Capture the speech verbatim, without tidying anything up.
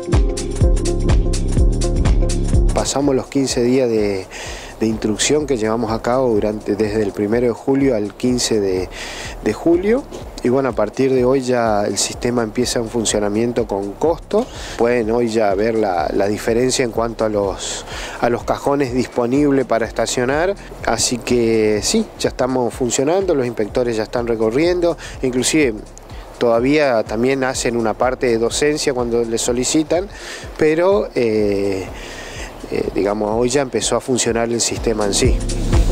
Pasamos los quince días de, de instrucción que llevamos a cabo durante, desde el primero de julio al quince de, de julio. Y bueno, a partir de hoy ya el sistema empieza en funcionamiento con costo. Pueden hoy ya ver la, la diferencia en cuanto a los, a los cajones disponibles para estacionar. Así que sí, ya estamos funcionando, los inspectores ya están recorriendo, inclusive todavía también hacen una parte de docencia cuando les solicitan, pero eh, eh, digamos, hoy ya empezó a funcionar el sistema en sí.